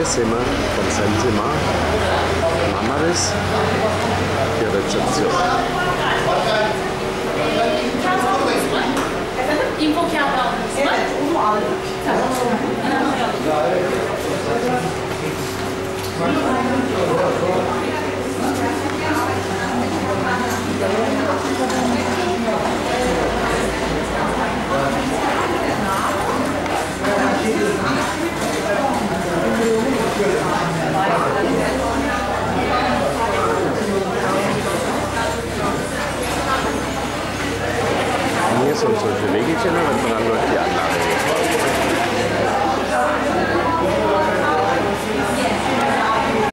sind wir vom Sentimar Mamaris für Rezeption. Info kağıdı aldınız mı? Evet, onu aldık. Tamam.